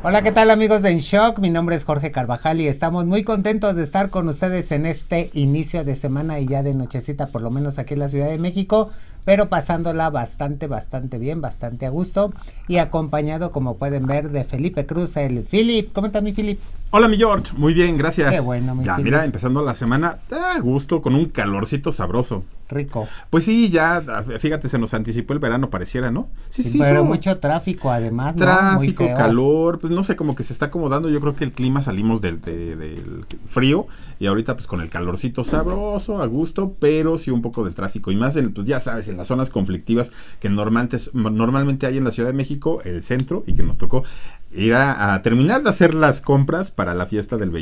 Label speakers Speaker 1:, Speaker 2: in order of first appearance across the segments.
Speaker 1: Hola, ¿qué tal amigos de En Shock? Mi nombre es Jorge Carvajal y estamos muy contentos de estar con ustedes en este inicio de semana y ya de nochecita, por lo menos aquí en la Ciudad de México, pero pasándola bastante bien, bastante a gusto y acompañado, como pueden ver, de Felipe Cruz, el Philip. ¿Cómo está mi Philip?
Speaker 2: Hola mi George, muy bien, gracias.
Speaker 1: Qué bueno, mi
Speaker 2: Ya,
Speaker 1: Philip.
Speaker 2: mira, empezando la semana a gusto, con un calorcito sabroso.
Speaker 1: Rico.
Speaker 2: Pues sí, ya, fíjate, se nos anticipó el verano, pareciera, ¿no?
Speaker 1: Sí, pero mucho tráfico además, ¿no?
Speaker 2: Tráfico,
Speaker 1: Muy feo.
Speaker 2: Calor, pues no sé, como que se está acomodando. Yo creo que el clima salimos del frío y ahorita pues con el calorcito sabroso, a gusto, pero sí un poco del tráfico. Y más, pues ya sabes, en las zonas conflictivas que normalmente hay en la Ciudad de México, el centro, y que nos tocó ir a terminar de hacer las compras para la fiesta del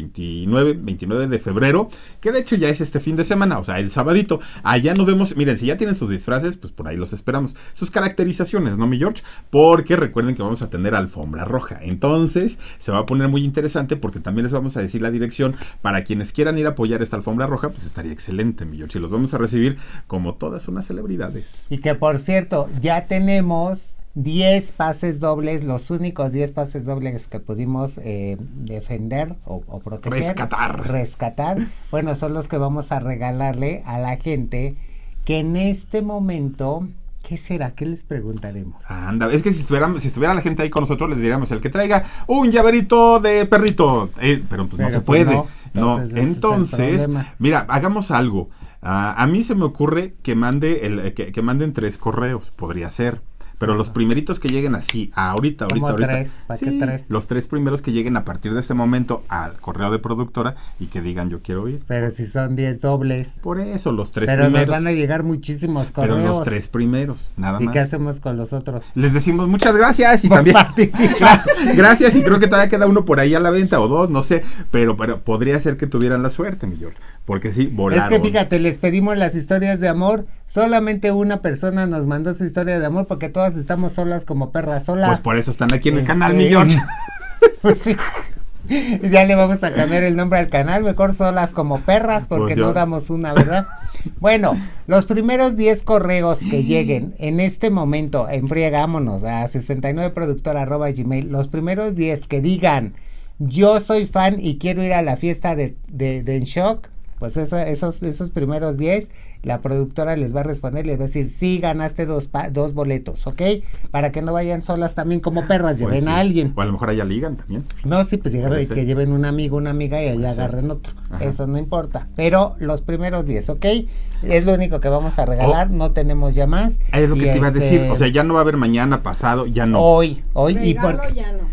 Speaker 2: 29 de febrero, que de hecho ya es este fin de semana, o sea, el sabadito. Allá nos vemos, miren, si ya tienen sus disfraces, pues por ahí los esperamos. Sus caracterizaciones, ¿no, mi George? Porque recuerden que vamos a tener alfombra roja. Entonces, se va a poner muy interesante porque también les vamos a decir la dirección para quienes quieran ir a apoyar esta alfombra roja, pues estaría excelente, mi George. Y los vamos a recibir como todas unas celebridades.
Speaker 1: Y que por cierto, ya tenemos 10 pases dobles, los únicos 10 pases dobles que pudimos defender o proteger. Rescatar. Bueno, son los que vamos a regalarle a la gente que en este momento... ¿Qué será? ¿Qué les preguntaremos?
Speaker 2: Anda, es que si estuviera la gente ahí con nosotros, les diríamos, el que traiga un llaverito de perrito. Pero pues no se puede. No. Entonces, mira, hagamos algo. A mí se me ocurre que manden 3 correos, podría ser. Pero los primeritos que lleguen así, ahorita.
Speaker 1: ¿Tres? ¿Para qué 3?
Speaker 2: Los 3 primeros que lleguen a partir de este momento al correo de productora y que digan yo quiero ir.
Speaker 1: Pero si son 10 dobles.
Speaker 2: Por eso, los 3
Speaker 1: primeros.
Speaker 2: primeros.
Speaker 1: Pero nos van a llegar muchísimos correos.
Speaker 2: Pero los 3 primeros, nada más.
Speaker 1: ¿Y qué hacemos con los otros?
Speaker 2: Les decimos muchas gracias y también gracias, y creo que todavía queda uno por ahí a la venta o 2, no sé, pero podría ser que tuvieran la suerte, mi George, porque sí, volaron.
Speaker 1: Es que fíjate, les pedimos las historias de amor, solamente una persona nos mandó su historia de amor porque todas estamos solas como perras solas.
Speaker 2: Pues por eso están aquí en el canal, mi George.
Speaker 1: Pues sí. Ya le vamos a cambiar el nombre al canal, mejor solas como perras, porque no damos una, ¿verdad? Bueno, los primeros 10 correos que lleguen en este momento, enfriegámonos a 69productora@gmail, los primeros 10 que digan, yo soy fan y quiero ir a la fiesta de En Shock, pues esos primeros 10, la productora les va a responder, les va a decir, sí, ganaste 2 boletos, ¿ok? Para que no vayan solas también como perras, lleven
Speaker 2: sí.
Speaker 1: a alguien.
Speaker 2: O a lo mejor allá ligan también.
Speaker 1: No, sí, pues que lleven un amigo, una amiga y allá agarren otro. Ajá. Eso no importa. Pero los primeros 10, ¿ok? Es lo único que vamos a regalar, no tenemos ya más.
Speaker 2: Es lo que te iba a decir, o sea, ya no va a haber mañana, pasado, ya no.
Speaker 1: Hoy,
Speaker 3: regalo ya no.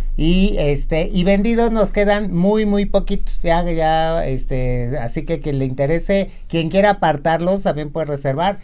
Speaker 1: Y vendidos nos quedan muy poquitos, así que quien le interese, quien quiera apartarlos, también puede reservar,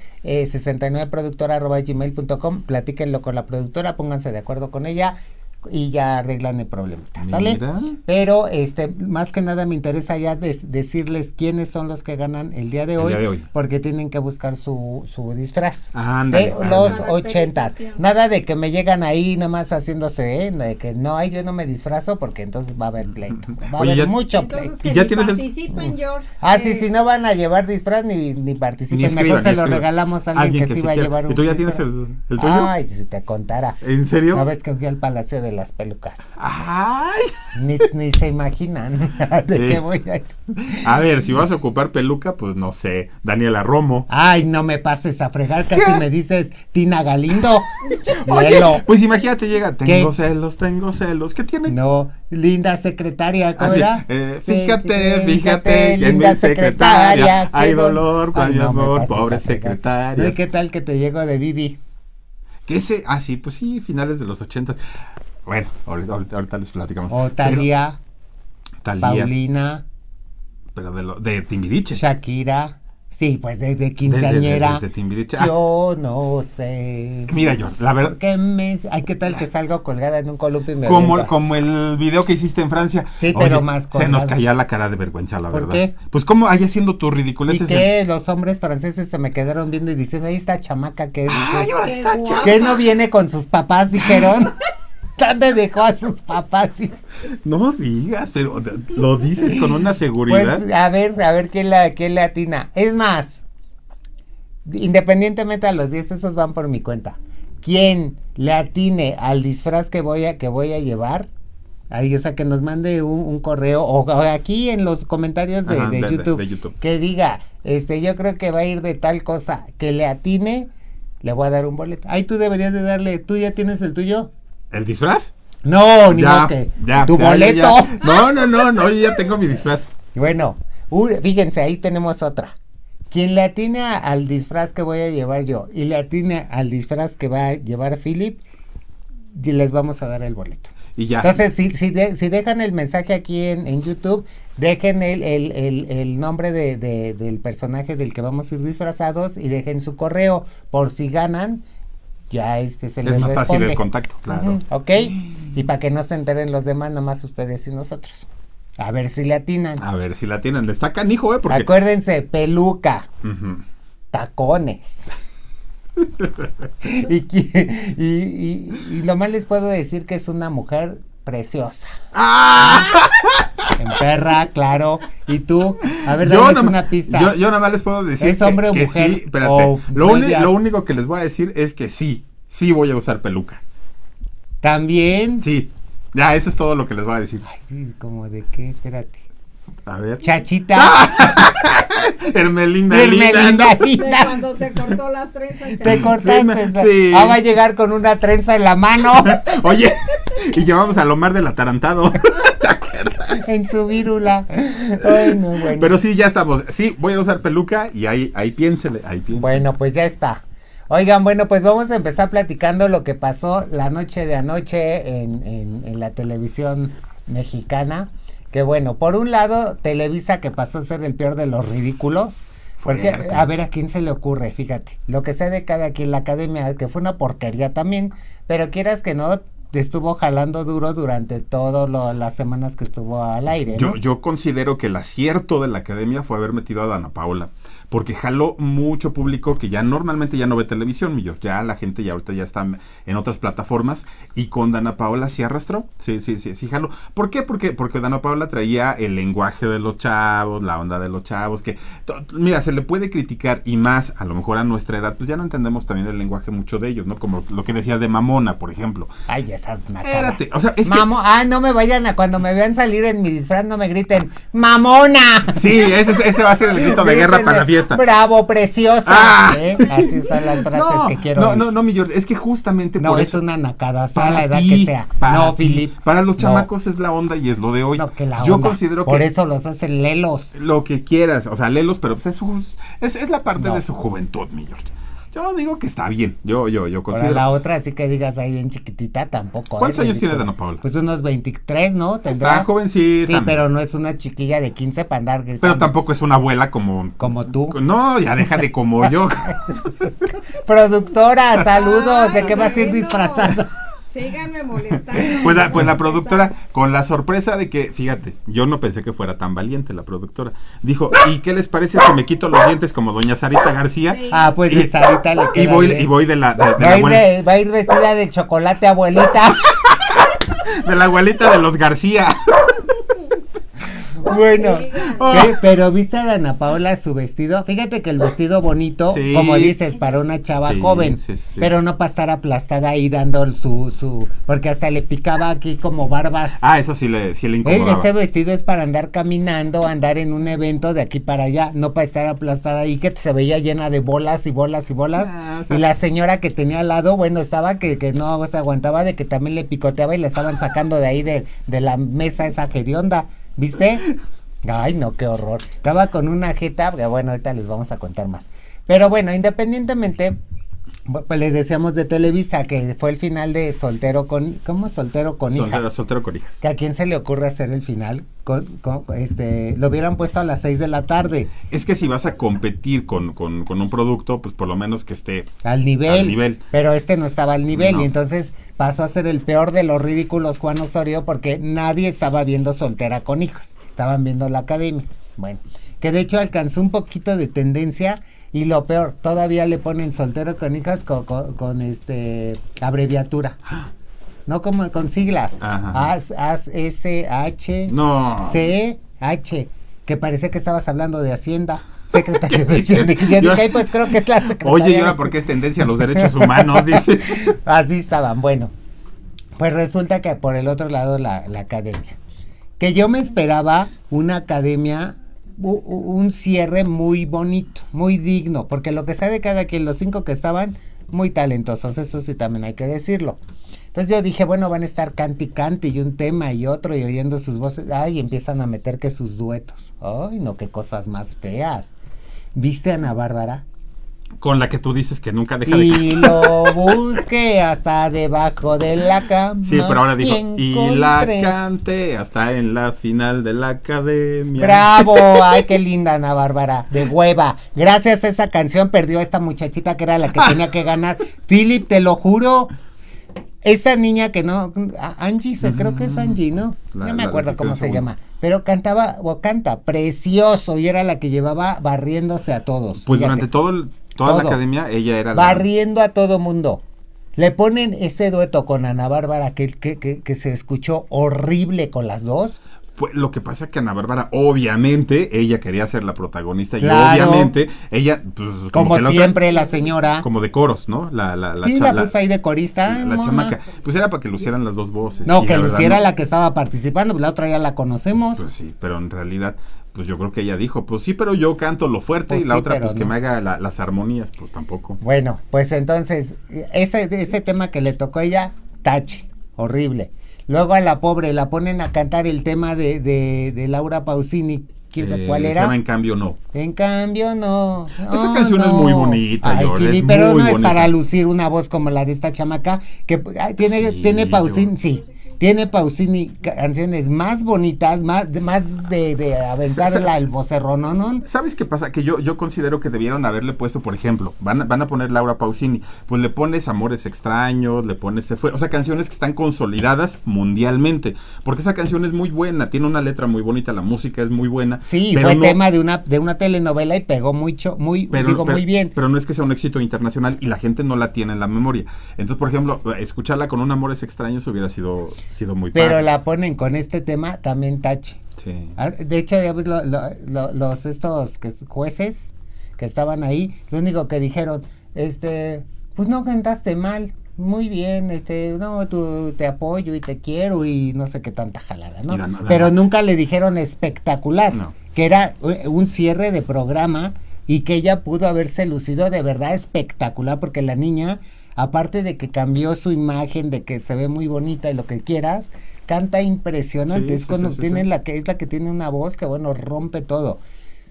Speaker 1: 69productora@gmail.com, platíquenlo con la productora, pónganse de acuerdo con ella y ya arreglan el problemita, ¿sale?
Speaker 2: Mira.
Speaker 1: Pero más que nada me interesa ya decirles quiénes son los que ganan el día de hoy, porque tienen que buscar su disfraz.
Speaker 2: Ándale,
Speaker 1: los 80s. Nada de que me llegan ahí nomás haciéndose, de que no, yo no me disfrazo, porque entonces va a haber pleito. Va a haber mucho pleito.
Speaker 3: Y ya tienes participen, George.
Speaker 1: Si no van a llevar disfraz ni participen, mejor se lo regalamos a alguien que sí va a llevar un.
Speaker 2: ¿Y tú ya tienes el tuyo?
Speaker 1: Ay, si te contara.
Speaker 2: ¿En serio?
Speaker 1: ¿No ves que fui al Palacio de las Pelucas?
Speaker 2: ¡Ay!
Speaker 1: Ni se imaginan de qué voy a ir.
Speaker 2: A ver, si vas a ocupar peluca, pues no sé, Daniela Romo.
Speaker 1: Ay, no me pases a fregar, casi me dices Tina Galindo.
Speaker 2: Oye, pues imagínate, llega, tengo celos, ¿qué tiene?
Speaker 1: No, linda secretaria, ¿cómo era?
Speaker 2: Fíjate, linda secretaria, hay dolor, hay amor, pobre secretaria.
Speaker 1: ¿Y qué tal que te llego de Bibi?
Speaker 2: ¿Qué sé? Sí, pues sí, finales de los 80. Bueno, ahorita les platicamos.
Speaker 1: O Talía, Paulina.
Speaker 2: Pero de Timbiriche.
Speaker 1: Shakira. Sí, pues de quinceañera.
Speaker 2: De Timbiriche.
Speaker 1: Yo no sé.
Speaker 2: Mira, yo, la verdad.
Speaker 1: ¿Qué tal que salgo colgada en un columpio y me
Speaker 2: como el video que hiciste en Francia.
Speaker 1: Sí, pero más colgada.
Speaker 2: Se nos caía la cara de vergüenza, la verdad.
Speaker 1: ¿Por qué?
Speaker 2: Pues como ahí haciendo tu ridiculez.
Speaker 1: ¿Y qué? Los hombres franceses se me quedaron viendo y diciendo, ahí está chamaca que es.
Speaker 2: Ay, ahora está chamaca.
Speaker 1: ¿Qué no viene con sus papás? Dijeron. ¿Dónde dejó a sus papás?
Speaker 2: No digas, pero lo dices con una seguridad.
Speaker 1: Pues a ver quién le atina. Es más, independientemente a los 10, esos van por mi cuenta. Quien le atine al disfraz que voy a llevar, Ahí, o sea, que nos mande un correo o aquí en los comentarios de YouTube, que diga, yo creo que va a ir de tal cosa, que le atine, le voy a dar un boleto. Ahí tú deberías de darle, ¿tú ya tienes el tuyo?
Speaker 2: ¿El disfraz?
Speaker 1: No, ni modo que tu boleto.
Speaker 2: Ya. No, yo ya tengo mi disfraz.
Speaker 1: Bueno, fíjense, ahí tenemos otra. Quien le atine al disfraz que voy a llevar yo y le atine al disfraz que va a llevar Philip, les vamos a dar el boleto.
Speaker 2: Y ya.
Speaker 1: Entonces, si dejan el mensaje aquí en YouTube, dejen el nombre del personaje del que vamos a ir disfrazados y dejen su correo por si ganan. Ya se les responde.
Speaker 2: Es más fácil el contacto, claro.
Speaker 1: ¿Ok? Y para que no se enteren los demás, nomás ustedes y nosotros. A ver si le atinan.
Speaker 2: Le está canijo, porque...
Speaker 1: Acuérdense, peluca, tacones. y lo más les puedo decir que es una mujer preciosa. En perra, claro. ¿Y tú? A ver, dame una pista.
Speaker 2: Yo nada más les puedo decir
Speaker 1: ¿es hombre o mujer?
Speaker 2: Sí, espérate. Lo único que les voy a decir es que sí voy a usar peluca.
Speaker 1: ¿También?
Speaker 2: Sí. Ya, eso es todo lo que les voy a decir.
Speaker 1: Ay, ¿cómo de qué? Espérate.
Speaker 2: A ver.
Speaker 1: Chachita.
Speaker 2: Hermelinda.
Speaker 3: De cuando se cortó las trenzas.
Speaker 1: Te cortaste.
Speaker 2: Sí.
Speaker 1: Va a llegar con una trenza en la mano.
Speaker 2: Oye, y llevamos a Lomar del atarantado. ¿Te acuerdas?
Speaker 1: En su vírula. Ay, no, bueno.
Speaker 2: Pero sí, ya estamos. Sí, voy a usar peluca y ahí piénsele.
Speaker 1: Bueno, pues ya está. Oigan, bueno, pues vamos a empezar platicando lo que pasó la noche de anoche en la televisión mexicana. Que bueno, por un lado, Televisa, que pasó a ser el peor de los ridículos. Porque, a ver, ¿a quién se le ocurre? Fíjate, lo que sea de cada quien, la academia, que fue una porquería también, pero quieras que no, estuvo jalando duro durante todas las semanas que estuvo al aire, ¿no?
Speaker 2: Yo considero que el acierto de la academia fue haber metido a Dana Paola, porque jaló mucho público que ya normalmente ya no ve televisión, Millos, ya la gente ya ahorita ya está en otras plataformas, y con Dana Paola sí arrastró, sí jaló. ¿Por qué? Porque Dana Paola traía el lenguaje de los chavos, la onda de los chavos, que mira, se le puede criticar, y más a lo mejor a nuestra edad, pues ya no entendemos también el lenguaje mucho de ellos, ¿no? Como lo que decías de mamona, por ejemplo.
Speaker 1: Ay, esas nacadas.
Speaker 2: Espérate, o sea, es
Speaker 1: no me vayan cuando me vean salir en mi disfraz, no me griten ¡mamona!
Speaker 2: Sí, ese va a ser el grito de guerra para la fiesta.
Speaker 1: ¡Bravo, preciosa! Así son las frases que quiero.
Speaker 2: No, mi George, es que justamente
Speaker 1: por eso. No, es una nacada, sea la edad que sea. No, Philip.
Speaker 2: Para los chamacos es la onda y es lo de hoy.
Speaker 1: No, que la
Speaker 2: Yo
Speaker 1: onda.
Speaker 2: Considero que...
Speaker 1: Por eso los hacen lelos.
Speaker 2: Lo que quieras, o sea, lelos, pero pues es la parte de su juventud, mi George. Yo digo que está bien, yo considero.
Speaker 1: Para la otra, así que digas ahí bien chiquitita, tampoco.
Speaker 2: ¿Cuántos años tiene Dana Paola?
Speaker 1: Pues unos 23, ¿no? ¿Tendrá?
Speaker 2: Está jovencita.
Speaker 1: Sí, pero no es una chiquilla de 15 para andar gritando.
Speaker 2: Pero tampoco es una abuela como
Speaker 1: tú.
Speaker 2: No, ya déjale como yo.
Speaker 1: Productora, saludos, ¿de qué vas a ir disfrazado?
Speaker 3: Síganme molestando.
Speaker 2: Pues la productora, con la sorpresa de que, fíjate, yo no pensé que fuera tan valiente la productora. Dijo, ¿y qué les parece si me quito los dientes como doña Sarita García?
Speaker 3: Sí.
Speaker 1: Pues de Sarita le queda
Speaker 2: y voy de la
Speaker 1: va a ir vestida de chocolate, abuelita.
Speaker 2: De la abuelita de los García.
Speaker 1: Bueno, pero ¿viste a Dana Paola su vestido? Fíjate que el vestido bonito, como dices, para una chava joven, pero no para estar aplastada ahí dando porque hasta le picaba aquí como barbas.
Speaker 2: Eso sí le incomodaba.
Speaker 1: Ese vestido es para andar caminando, andar en un evento de aquí para allá, no para estar aplastada ahí, que se veía llena de bolas y bolas y bolas. Y la señora que tenía al lado, bueno, estaba que no se aguantaba de que también le picoteaba y le estaban sacando de ahí de la mesa esa hedionda. ¿Viste? Ay, no, qué horror. Estaba con una jeta, bueno, ahorita les vamos a contar más. Pero bueno, independientemente, pues les decíamos de Televisa, que fue el final de Soltero con Hijas.
Speaker 2: Soltero con Hijas.
Speaker 1: Que a quién se le ocurre hacer el final, lo hubieran puesto a las 6 de la tarde.
Speaker 2: Es que si vas a competir con un producto, pues por lo menos que esté
Speaker 1: al nivel. Pero no estaba al nivel, no. Y entonces pasó a ser el peor de los ridículos Juan Osorio, porque nadie estaba viendo Soltera con Hijas, estaban viendo la academia. Bueno, que de hecho alcanzó un poquito de tendencia, y lo peor, todavía le ponen Soltero con Hijas con abreviatura. No como con siglas. ASH.
Speaker 2: No.
Speaker 1: CH. Que parece que estabas hablando de Hacienda. Secretario de Hacienda. Pues creo que es la secretaria.
Speaker 2: Oye, ¿y ahora por qué es tendencia a los derechos humanos? Dices.
Speaker 1: Así estaban. Bueno. Pues resulta que por el otro lado la academia. Que yo me esperaba una academia, un cierre muy bonito, muy digno, porque lo que sabe cada quien, los 5 que estaban, muy talentosos, eso sí también hay que decirlo. Entonces yo dije, bueno, van a estar cante y un tema y otro y oyendo sus voces, y empiezan a meter que sus duetos. Ay, no, qué cosas más feas. ¿Viste a Ana Bárbara?
Speaker 2: Con la que tú dices que nunca deja de
Speaker 1: Y lo busqué hasta debajo de la cama.
Speaker 2: Sí, pero ahora dijo, y la
Speaker 1: encontré.
Speaker 2: canté hasta en la final de la academia.
Speaker 1: ¡Bravo! ¡Ay, qué linda Ana Bárbara! De hueva. Gracias a esa canción perdió a esta muchachita que era la que tenía que ganar. Philip, te lo juro. Esta niña que no, Angie, creo que es Angie, ¿no? No me acuerdo cómo se llama. Pero cantaba, o canta, precioso, y era la que llevaba barriéndose a todos.
Speaker 2: Pues
Speaker 1: Fíjate.
Speaker 2: durante toda la academia, ella era
Speaker 1: barriendo a todo mundo. Le ponen ese dueto con Ana Bárbara que se escuchó horrible con las dos.
Speaker 2: Pues lo que pasa es que Ana Bárbara, obviamente, ella quería ser la protagonista.
Speaker 1: Claro.
Speaker 2: Y obviamente, ella, pues,
Speaker 1: como
Speaker 2: que
Speaker 1: siempre, la señora.
Speaker 2: como de coros, ¿no?
Speaker 1: Sí, la puso ahí de corista.
Speaker 2: La chamaca. Pues era para que lucieran las dos voces.
Speaker 1: No,
Speaker 2: y
Speaker 1: que
Speaker 2: la verdad,
Speaker 1: luciera
Speaker 2: no.
Speaker 1: la que estaba participando, la otra ya la conocemos.
Speaker 2: Pues sí, pero en realidad, pues yo creo que ella dijo, pues sí, pero yo canto lo fuerte,
Speaker 1: Pues
Speaker 2: y la
Speaker 1: sí,
Speaker 2: otra,
Speaker 1: pero
Speaker 2: pues que
Speaker 1: no.
Speaker 2: me haga las armonías, pues tampoco.
Speaker 1: Bueno, pues entonces, ese tema que le tocó a ella, tache, horrible. Luego a la pobre la ponen a cantar el tema de Laura Pausini, quién sabe cuál
Speaker 2: Se
Speaker 1: era.
Speaker 2: llama En Cambio No.
Speaker 1: En cambio, no.
Speaker 2: Esa canción es muy bonita,
Speaker 1: Ay,
Speaker 2: George,
Speaker 1: Fili,
Speaker 2: es
Speaker 1: pero
Speaker 2: muy
Speaker 1: no es
Speaker 2: bonita.
Speaker 1: para lucir una voz como la de esta chamaca, que tiene,
Speaker 2: Sí,
Speaker 1: tiene Pausini,
Speaker 2: yo-
Speaker 1: sí. Tiene Pausini canciones más bonitas, más de aventar el vocerro, ¿no?
Speaker 2: ¿Sabes qué pasa? Que yo considero que debieron haberle puesto, por ejemplo, van a poner Laura Pausini, pues le pones Amores Extraños, le pones Se Fue, o sea, canciones que están consolidadas mundialmente, porque esa canción es muy buena, tiene una letra muy bonita, la música es muy buena.
Speaker 1: Sí,
Speaker 2: pero
Speaker 1: fue
Speaker 2: no-
Speaker 1: tema de una telenovela y pegó muy bien.
Speaker 2: Pero no es que sea un éxito internacional y la gente no la tiene en la memoria. Entonces, por ejemplo, escucharla con un Amores Extraños hubiera sido muy
Speaker 1: Pero
Speaker 2: padre.
Speaker 1: la ponen con este tema también tache.
Speaker 2: Sí.
Speaker 1: De hecho, ya ves los jueces que estaban ahí, lo único que dijeron, pues no cantaste mal, muy bien, no, te apoyo y te quiero y no sé qué tanta jalada, ¿no? Pero nunca le dijeron espectacular,
Speaker 2: No.
Speaker 1: que era un cierre de programa y que ella pudo haberse lucido de verdad espectacular, porque la niña, aparte de que cambió su imagen, de que se ve muy bonita y lo que quieras, canta impresionante.
Speaker 2: Sí,
Speaker 1: es
Speaker 2: sí,
Speaker 1: cuando
Speaker 2: sí,
Speaker 1: tiene
Speaker 2: sí.
Speaker 1: la que tiene una voz que bueno, rompe todo.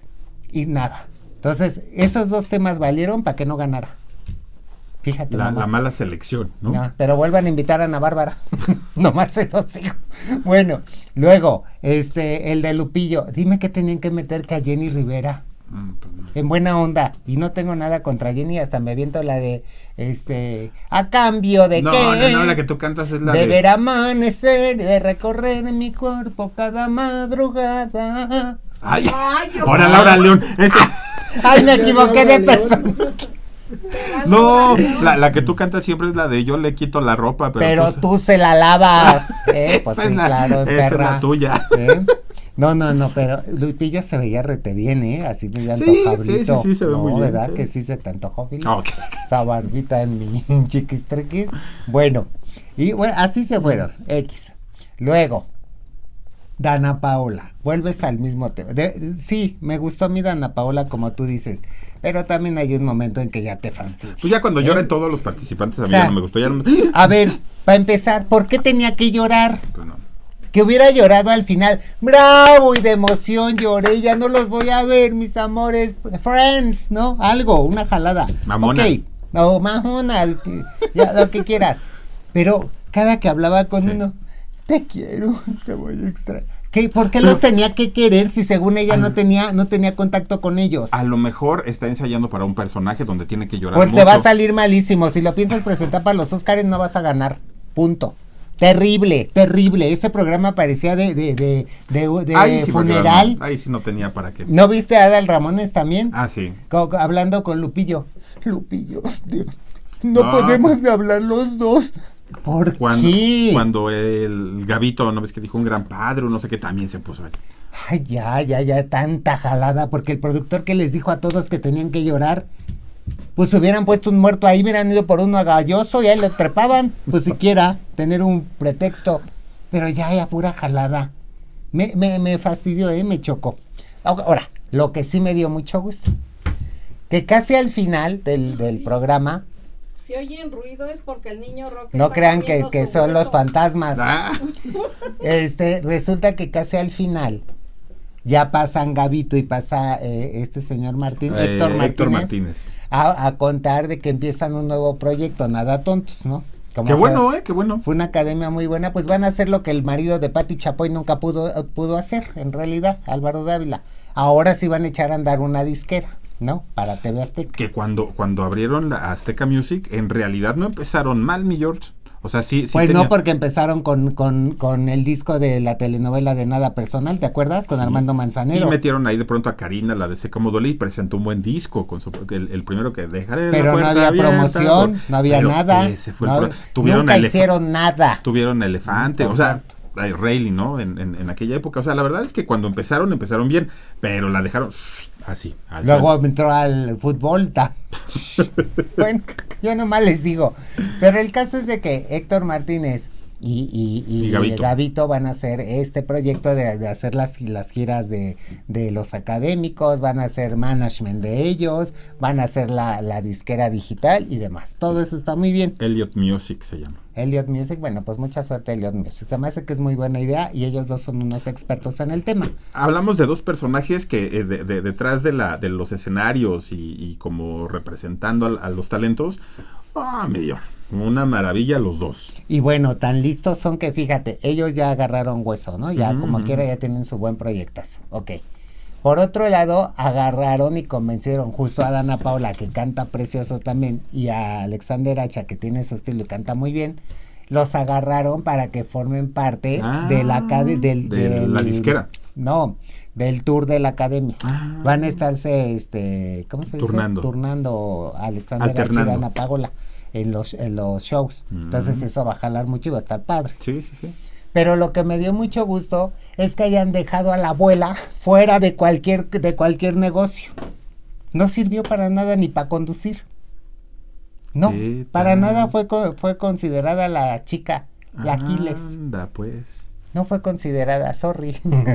Speaker 1: Y nada. Entonces, esos dos temas valieron para que no ganara. Fíjate.
Speaker 2: La
Speaker 1: nomás.
Speaker 2: mala selección, ¿no?
Speaker 1: No, pero vuelvan a invitar a Ana Bárbara. Nomás se los digo. Bueno, luego, el de Lupillo. Dime que tenían que meter que a Jenny Rivera.
Speaker 2: Pues no.
Speaker 1: En buena onda, y no tengo nada contra Jenny, hasta me aviento la de, a cambio de
Speaker 2: No,
Speaker 1: que
Speaker 2: no, la que tú cantas es la
Speaker 1: de
Speaker 2: de...
Speaker 1: ver amanecer y de recorrer en mi cuerpo cada madrugada.
Speaker 2: Ay,
Speaker 3: Ay, yo-
Speaker 2: ahora Laura León, ese...
Speaker 1: Ay, me equivoqué de persona.
Speaker 2: No, la que tú cantas siempre es la de Yo le quito la ropa,
Speaker 1: Pero
Speaker 2: tú...
Speaker 1: tú se la lavas, pues
Speaker 2: Esa
Speaker 1: sí,
Speaker 2: es la-
Speaker 1: claro,
Speaker 2: esa es
Speaker 1: perra.
Speaker 2: la tuya.
Speaker 1: ¿Eh? No, pero Lupillo se veía rete bien, así me
Speaker 2: Sí,
Speaker 1: antojablito.
Speaker 2: sí, se ve
Speaker 1: No,
Speaker 2: muy bien,
Speaker 1: ¿verdad?
Speaker 2: sí.
Speaker 1: Que sí se te antojó, Fili?
Speaker 2: Ok.
Speaker 1: Esa barbita en mi chiquistriquis. Bueno, y bueno, así se fueron, X. Luego, Dana Paola, vuelves al mismo tema. Sí, me gustó a mí Dana Paola, como tú dices, pero también hay un momento en que ya te fastidia.
Speaker 2: Pues ya cuando lloran todos los participantes, a mí
Speaker 1: O sea,
Speaker 2: ya no me gustó. Ya no...
Speaker 1: A ver, para empezar, ¿por qué tenía que llorar?
Speaker 2: Pues no.
Speaker 1: Que hubiera llorado al final. ¡Bravo! Y de emoción lloré. Ya no los voy a ver, mis amores. Friends, ¿no? Algo, una jalada.
Speaker 2: Mamona.
Speaker 1: Ok. No, mamona. Ya, lo que quieras. Pero cada que hablaba con
Speaker 2: Sí.
Speaker 1: uno, te quiero, te voy a extrañar. ¿Por qué los tenía que querer si según ella no tenía contacto con ellos?
Speaker 2: A lo mejor está ensayando para un personaje donde tiene que llorar
Speaker 1: Pues
Speaker 2: mucho.
Speaker 1: te va a salir malísimo. Si lo piensas presentar para los Óscares, no vas a ganar. Punto. Terrible, terrible. Ese programa parecía de
Speaker 2: Ahí sí, porque
Speaker 1: funeral.
Speaker 2: no, ahí sí no tenía para qué.
Speaker 1: ¿No viste a Adal Ramones también?
Speaker 2: Ah, sí.
Speaker 1: Hablando con Lupillo. Lupillo, Dios, no
Speaker 2: No.
Speaker 1: podemos de hablar los dos. ¿Por qué?
Speaker 2: Cuando el Gabito, ¿no ves que dijo un gran padre o no sé qué? También se puso ahí.
Speaker 1: Ay, ya, tanta jalada, porque el productor que les dijo a todos que tenían que llorar, Pues hubieran puesto un muerto ahí, hubieran ido por uno a Galloso y ahí lo trepaban, pues siquiera tener un pretexto. Pero ya pura jalada. Me fastidió, me chocó. Ahora, lo que sí me dio mucho gusto, que casi al final del programa,
Speaker 3: si oyen ruido es porque el niño Roque
Speaker 1: no
Speaker 3: está
Speaker 1: crean
Speaker 3: comiendo
Speaker 1: que
Speaker 3: su
Speaker 1: son los
Speaker 3: hueso.
Speaker 1: fantasmas. Resulta que casi al final ya pasan Gabito y pasa este señor Héctor Martínez. A contar de que empiezan un nuevo proyecto, Nada Tontos, ¿no?
Speaker 2: Qué bueno, qué bueno.
Speaker 1: Fue una academia muy buena, pues van a hacer lo que el marido de Pati Chapoy nunca pudo hacer, en realidad, Álvaro Dávila. Ahora sí van a echar a andar una disquera, ¿no? Para TV Azteca.
Speaker 2: Que cuando abrieron la Azteca Music, en realidad no empezaron mal, mi George. O sea, sí
Speaker 1: pues
Speaker 2: tenía...
Speaker 1: no, porque empezaron con el disco de la telenovela de Nada Personal, ¿te acuerdas? Con Armando Manzanero.
Speaker 2: Y metieron ahí de pronto a Karina, la de Sé Cómo Duele, y presentó un buen disco, con el primero que dejaré.
Speaker 1: Pero no había promoción, no había nada.
Speaker 2: Ese fue
Speaker 1: nunca hicieron nada.
Speaker 2: Tuvieron Elefante, o sea, Rayleigh, ¿no? En aquella época. O sea, la verdad es que cuando empezaron bien, pero la dejaron así.
Speaker 1: Luego entró al fútbol. Bueno, yo nomás les digo. Pero el caso es de que Héctor Martínez y Gabito van a hacer este proyecto de hacer las giras de los académicos, van a hacer management de ellos, van a hacer la disquera digital y demás. Todo eso está muy bien.
Speaker 2: Elliot Music se llama.
Speaker 1: Elliot Music, bueno, pues mucha suerte Elliot Music. Se me hace que es muy buena idea y ellos dos son unos expertos en el tema.
Speaker 2: Hablamos de dos personajes que detrás de los escenarios y como representando a los talentos, medio una maravilla los dos.
Speaker 1: Y bueno, tan listos son que fíjate, ellos ya agarraron hueso, ¿no? Ya como quiera ya tienen su buen proyectazo. Ok. Por otro lado, agarraron y convencieron justo a Dana Paula, que canta precioso también, y a Alexander Hacha, que tiene su estilo y canta muy bien. Los agarraron para que formen parte de la
Speaker 2: disquera.
Speaker 1: No, del tour de la academia. Van a estarse, ¿cómo se dice? Turnando a Alexander Hacha y Dana Paula en los shows. Entonces eso va a jalar mucho y va a estar padre.
Speaker 2: Sí.
Speaker 1: Pero lo que me dio mucho gusto es que hayan dejado a la abuela fuera de cualquier negocio. No sirvió para nada ni para conducir. No, para nada fue considerada la chica, la Aquiles.
Speaker 2: Anda, pues.
Speaker 1: No fue considerada, sorry.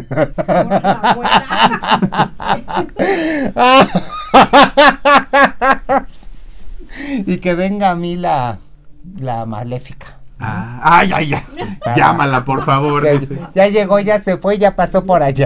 Speaker 1: Y que venga a mí la maléfica.
Speaker 2: Ay. Llámala, por favor.
Speaker 1: Ya llegó, ya se fue, ya pasó por allá.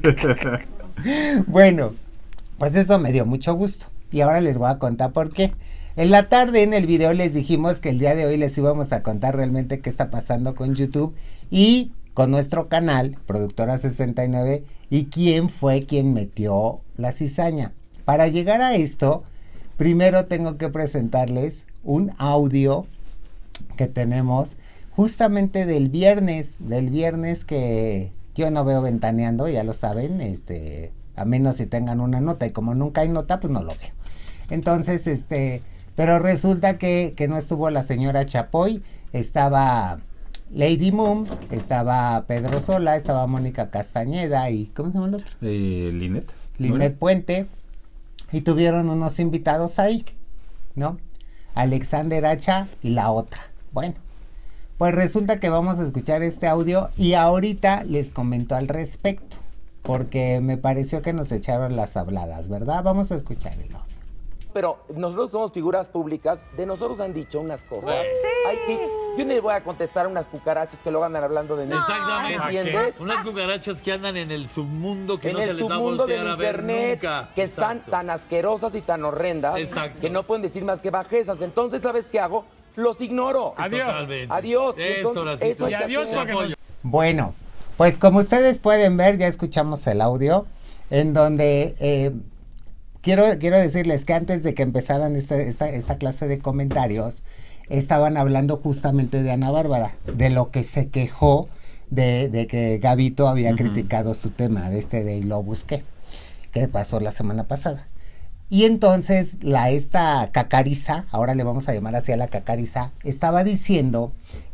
Speaker 1: Bueno, pues eso me dio mucho gusto. Y ahora les voy a contar por qué. En la tarde en el video les dijimos que el día de hoy les íbamos a contar realmente qué está pasando con YouTube y con nuestro canal, Productora 69, y quién fue quien metió la cizaña. Para llegar a esto, primero tengo que presentarles un audio que tenemos justamente del viernes que yo no veo ventaneando, ya lo saben, a menos si tengan una nota, y como nunca hay nota, pues no lo veo. Entonces, pero resulta que no estuvo la señora Chapoy, estaba Lady Moon, estaba Pedro Sola, estaba Mónica Castañeda y ¿cómo se llama el otro? Linet Puente, y tuvieron unos invitados ahí, ¿no? Alexander Hacha y la otra. Bueno, pues resulta que vamos a escuchar este audio y ahorita les comento al respecto, porque me pareció que nos echaron las habladas, ¿verdad? Vamos a escuchar el audio.
Speaker 4: Pero nosotros somos figuras públicas, de nosotros han dicho unas cosas. Sí. Yo no le voy a contestar a unas cucarachas que luego andan hablando de mí.
Speaker 5: Exactamente.
Speaker 4: ¿Entiendes?
Speaker 5: Unas cucarachas que andan en el submundo que
Speaker 4: en
Speaker 5: no se
Speaker 4: el
Speaker 5: les va a
Speaker 4: submundo
Speaker 5: voltear
Speaker 4: del
Speaker 5: a ver
Speaker 4: internet,
Speaker 5: nunca.
Speaker 4: que están tan asquerosas y tan horrendas,
Speaker 5: Exacto.
Speaker 4: que no pueden decir más que bajezas. Entonces, ¿sabes qué hago? Los ignoro.
Speaker 5: Adiós.
Speaker 4: Adiós.
Speaker 5: Y
Speaker 4: adiós porque
Speaker 1: Bueno, pues como ustedes pueden ver, ya escuchamos el audio, en donde quiero decirles que antes de que empezaran esta clase de comentarios, estaban hablando justamente de Ana Bárbara, de lo que se quejó de que Gabito había criticado su tema de Y lo busqué, que pasó la semana pasada. Y entonces esta cacariza, ahora le vamos a llamar así a la cacariza, estaba diciendo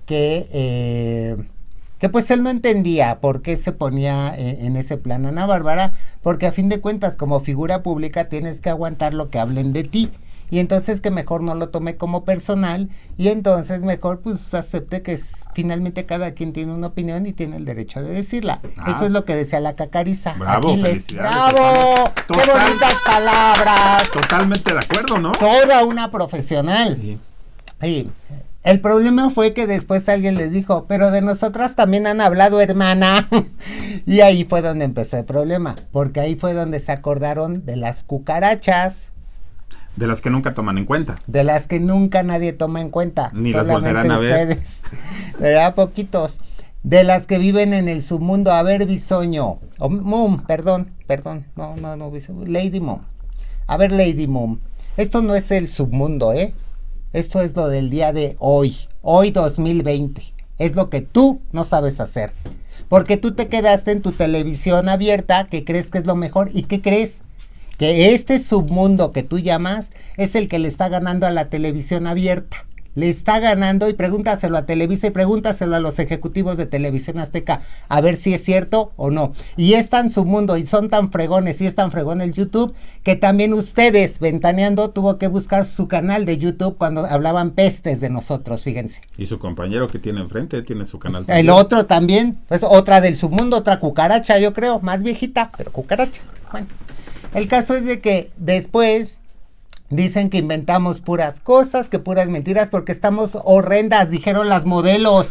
Speaker 1: que pues él no entendía por qué se ponía en ese plan Ana Bárbara, porque a fin de cuentas como figura pública tienes que aguantar lo que hablen de ti. y entonces que mejor no lo tome como personal y entonces mejor pues acepte que finalmente cada quien tiene una opinión y tiene el derecho de decirla. Eso es lo que decía la Cacariza.
Speaker 2: Bravo,
Speaker 1: Aquiles.
Speaker 2: felicidades.
Speaker 1: ¡Bravo! ¡Qué bonitas palabras!
Speaker 2: Totalmente de acuerdo, ¿no?
Speaker 1: Toda una profesional.
Speaker 2: Sí.
Speaker 1: Sí. El problema fue que después alguien les dijo, pero de nosotras también han hablado, hermana. Y ahí fue donde empezó el problema, porque ahí fue donde se acordaron de las cucarachas.
Speaker 2: De las que nunca toman en cuenta.
Speaker 1: De las que nunca nadie toma en cuenta.
Speaker 2: Ni las
Speaker 1: solamente
Speaker 2: volverán a ver.
Speaker 1: ustedes. ¿Verdad? Poquitos. De las que viven en el submundo. A ver, Bisoño. Perdón. No, Lady Mom. A ver, Lady Mom. Esto no es el submundo, ¿eh? Esto es lo del día de hoy. Hoy 2020. Es lo que tú no sabes hacer. Porque tú te quedaste en tu televisión abierta, que crees que es lo mejor. ¿Y qué crees? Que este submundo que tú llamas es el que le está ganando a la televisión abierta. Le está ganando, y pregúntaselo a Televisa y pregúntaselo a los ejecutivos de Televisión Azteca a ver si es cierto o no. Y es tan submundo y son tan fregones y es tan fregón el YouTube que también ustedes, Ventaneando, tuvo que buscar su canal de YouTube cuando hablaban pestes de nosotros, fíjense.
Speaker 2: Y su compañero que tiene enfrente tiene su canal también.
Speaker 1: El otro también, pues otra del submundo, otra cucaracha, yo creo, más viejita, pero cucaracha. Bueno, el caso es de que después dicen que inventamos puras cosas, que puras mentiras, porque estamos horrendas, dijeron las modelos.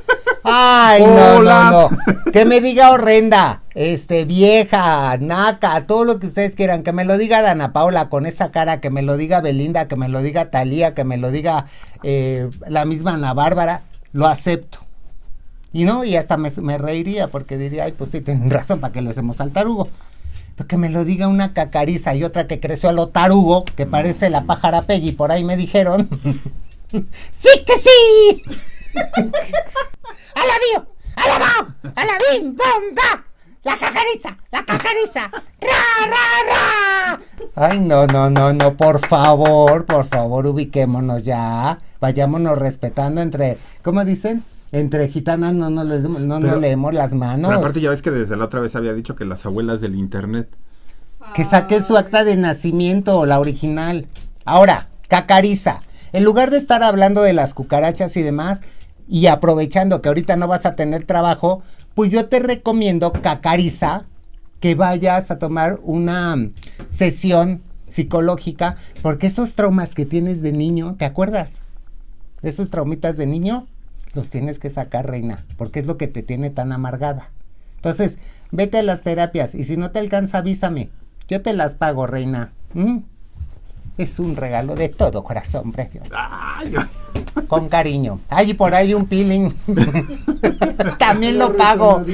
Speaker 1: Ay, no. Que me diga horrenda, vieja, naca, todo lo que ustedes quieran, que me lo diga Dana Paula con esa cara, que me lo diga Belinda, que me lo diga Thalía, que me lo diga la misma Ana Bárbara, lo acepto. Y no, y hasta me reiría, porque diría, ay, pues sí, tienen razón, ¿para qué le hacemos al tarugo? Pero que me lo diga una Cacariza y otra que creció a lo tarugo, que parece la pájara Peggy, por ahí me dijeron. ¡Sí que sí! ¡A la bio! ¡A la bao! ¡A la bim! ¡Bomba! ¡La Cacariza! ¡Ra, ra, ra! Ay, no, por favor, ubiquémonos ya. Vayámonos respetando entre, ¿cómo dicen? Entre gitanas no leemos las manos.
Speaker 2: Pero aparte ya ves que desde la otra vez había dicho que las abuelas del internet.
Speaker 1: Que saque su acta de nacimiento, la original. Ahora, Cacariza, en lugar de estar hablando de las cucarachas y demás, y aprovechando que ahorita no vas a tener trabajo, pues yo te recomiendo, Cacariza, que vayas a tomar una sesión psicológica, porque esos traumas que tienes de niño, ¿te acuerdas? Esos traumitas de niño, los tienes que sacar, reina, porque es lo que te tiene tan amargada. Entonces, vete a las terapias y si no te alcanza, avísame. Yo te las pago, reina. Es un regalo de todo corazón, precioso.
Speaker 2: Ay,
Speaker 1: con cariño. Hay por ahí un peeling. También lo pago.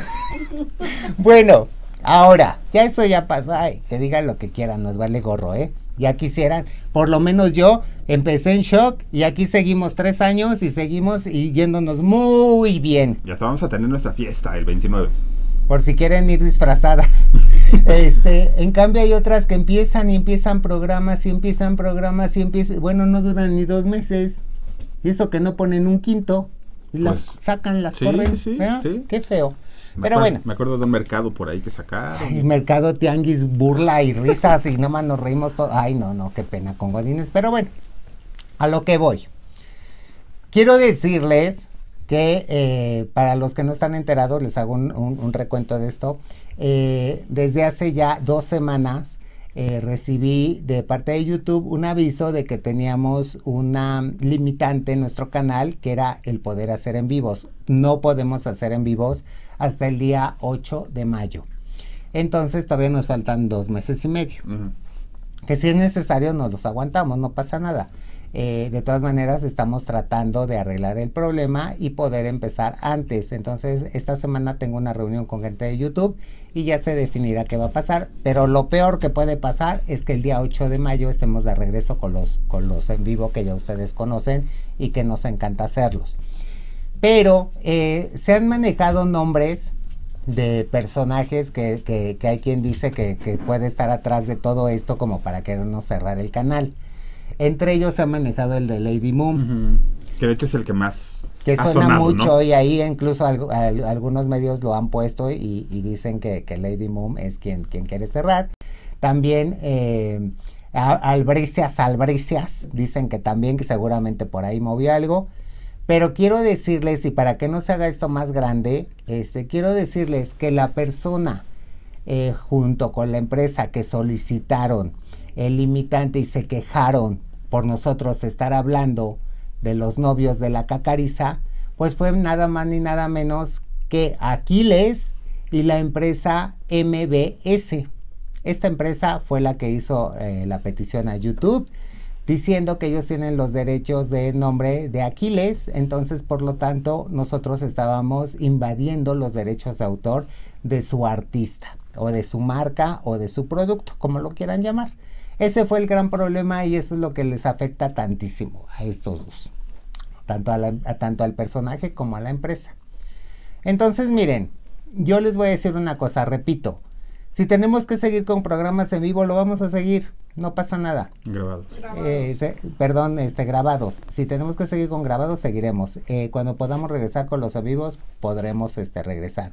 Speaker 1: Bueno, ahora, ya eso ya pasó. Ay, que digan lo que quieran, nos vale gorro, ¿eh? Ya quisieran, por lo menos yo empecé en shock y aquí seguimos 3 años y seguimos y yéndonos muy bien.
Speaker 2: Ya vamos a tener nuestra fiesta el 29.
Speaker 1: Por si quieren ir disfrazadas. En cambio hay otras que empiezan programas, bueno, no duran ni 2 meses. Y eso que no ponen un quinto y
Speaker 2: pues,
Speaker 1: las sacan, las corren.
Speaker 2: Sí.
Speaker 1: Qué feo. Pero bueno.
Speaker 2: Me acuerdo de un mercado por ahí que sacaron.
Speaker 1: Ay, mercado, tianguis, burla y risas y nomás nos reímos todo. Ay, no, qué pena con Godínez. Pero bueno, a lo que voy. Quiero decirles que para los que no están enterados, les hago un recuento de esto. Desde hace ya 2 semanas recibí de parte de YouTube un aviso de que teníamos una limitante en nuestro canal, que era el poder hacer en vivos. No podemos hacer en vivos hasta el día 8 de mayo. Entonces todavía nos faltan 2 meses y medio. Que si es necesario nos los aguantamos, no pasa nada. De todas maneras estamos tratando de arreglar el problema y poder empezar antes. Entonces esta semana tengo una reunión con gente de YouTube y ya se definirá qué va a pasar. Pero lo peor que puede pasar es que el día 8 de mayo estemos de regreso con los en vivo que ya ustedes conocen y que nos encanta hacerlos. Pero se han manejado nombres de personajes que hay quien dice que puede estar atrás de todo esto como para querernos cerrar el canal. Entre ellos se ha manejado el de Lady Moon.
Speaker 2: Que de hecho es el que más
Speaker 1: que
Speaker 2: ha
Speaker 1: suena
Speaker 2: sonado,
Speaker 1: mucho,
Speaker 2: ¿no?
Speaker 1: Y ahí incluso algunos medios lo han puesto y dicen que Lady Moon es quien quiere cerrar. También albricias, dicen que también, que seguramente por ahí movió algo. Pero quiero decirles, y para que no se haga esto más grande, quiero decirles que la persona junto con la empresa que solicitaron el limitante y se quejaron por nosotros estar hablando de los novios de la Cacariza, pues fue nada más ni nada menos que Aquiles y la empresa MBS. Esta empresa fue la que hizo la petición a YouTube, diciendo que ellos tienen los derechos de nombre de Aquiles, entonces por lo tanto nosotros estábamos invadiendo los derechos de autor de su artista, o de su marca, o de su producto, como lo quieran llamar. Ese fue el gran problema y eso es lo que les afecta tantísimo a estos dos, tanto al personaje como a la empresa. Entonces miren, yo les voy a decir una cosa, repito, si tenemos que seguir con programas en vivo, lo vamos a seguir. No pasa nada.
Speaker 2: Grabados.
Speaker 1: Grabados. Si tenemos que seguir con grabados, seguiremos. Cuando podamos regresar con los en vivos, podremos regresar.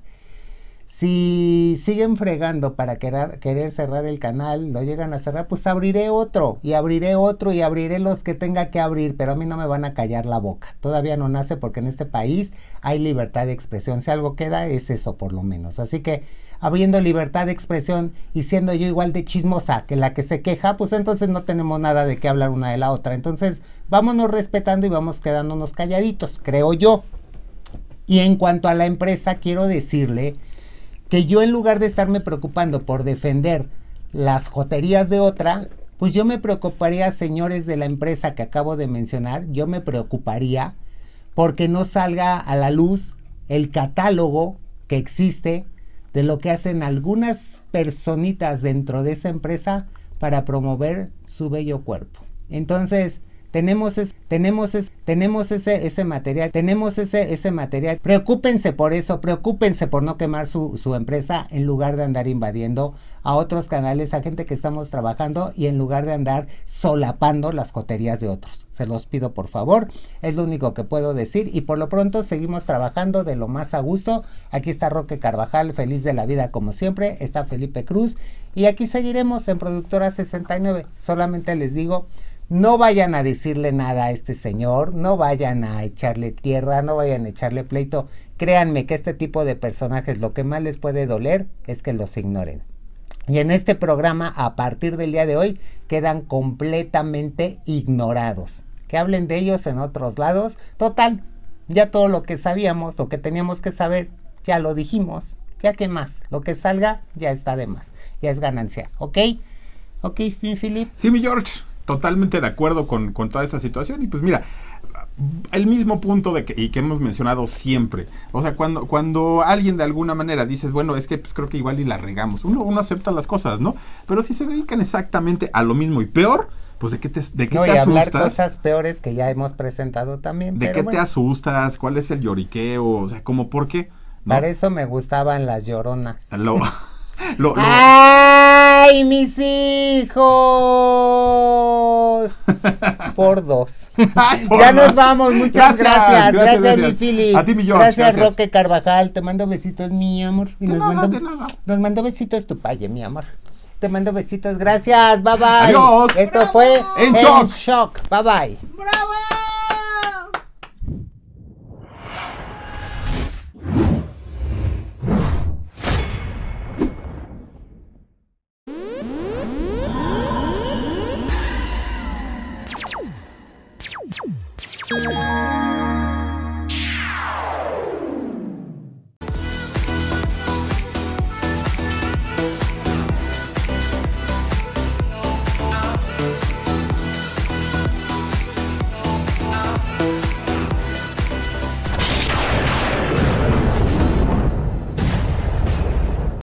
Speaker 1: Si siguen fregando para querer cerrar el canal, lo llegan a cerrar, pues abriré otro, y abriré otro, y abriré los que tenga que abrir, pero a mí no me van a callar la boca. Todavía no nace, porque en este país hay libertad de expresión. Si algo queda, es eso por lo menos. Así que, habiendo libertad de expresión y siendo yo igual de chismosa que la que se queja, pues entonces no tenemos nada de qué hablar una de la otra. Entonces, vámonos respetando y vamos quedándonos calladitos, creo yo. Y en cuanto a la empresa, quiero decirle que yo, en lugar de estarme preocupando por defender las joterías de otra, pues yo me preocuparía, señores de la empresa que acabo de mencionar, yo me preocuparía porque no salga a la luz el catálogo que existe de lo que hacen algunas personitas dentro de esa empresa para promover su bello cuerpo. Entonces, tenemos ese material. Preocúpense por eso, preocúpense por no quemar su empresa, en lugar de andar invadiendo a otros canales, a gente que estamos trabajando, y en lugar de andar solapando las joterías de otros. Se los pido por favor, es lo único que puedo decir, y por lo pronto seguimos trabajando de lo más a gusto. Aquí está Roque Carvajal, feliz de la vida como siempre, está Felipe Cruz, y aquí seguiremos en Productora 69. Solamente les digo, no vayan a decirle nada a este señor, no vayan a echarle tierra, no vayan a echarle pleito. Créanme que este tipo de personajes, lo que más les puede doler es que los ignoren. Y en este programa, a partir del día de hoy, quedan completamente ignorados. Que hablen de ellos en otros lados. Total, ya todo lo que sabíamos, lo que teníamos que saber, ya lo dijimos. Ya que más, lo que salga ya está de más, ya es ganancia. ¿Ok? ¿Ok, Philip?
Speaker 2: Sí, mi George. Totalmente de acuerdo con toda esta situación. Y pues mira, el mismo punto y que hemos mencionado siempre. O sea, cuando alguien de alguna manera dices, bueno, es que pues creo que igual y la regamos. Uno acepta las cosas, ¿no? Pero si se dedican exactamente a lo mismo y peor, pues ¿de qué te asustas?
Speaker 1: Hablar cosas peores que ya hemos presentado también.
Speaker 2: ¿De qué te asustas? ¿Cuál es el lloriqueo? O sea, ¿cómo por qué? ¿No?
Speaker 1: Para eso me gustaban las lloronas.
Speaker 2: ¡Ay,
Speaker 1: mis hijos! Por dos.
Speaker 2: Ay, por
Speaker 1: ya
Speaker 2: dos.
Speaker 1: Nos vamos, muchas gracias. Gracias, mi Philip.
Speaker 2: A ti, mi George.
Speaker 1: Gracias, Roque Carvajal. Te mando besitos, mi amor. Y
Speaker 2: de nada.
Speaker 1: Nos mando besitos tu paye, mi amor. Te mando besitos. Gracias, bye bye.
Speaker 2: Adiós.
Speaker 1: Esto
Speaker 3: ¡Bravo!
Speaker 1: fue
Speaker 2: En Shock.
Speaker 1: Bye bye.
Speaker 3: ¡Bravo!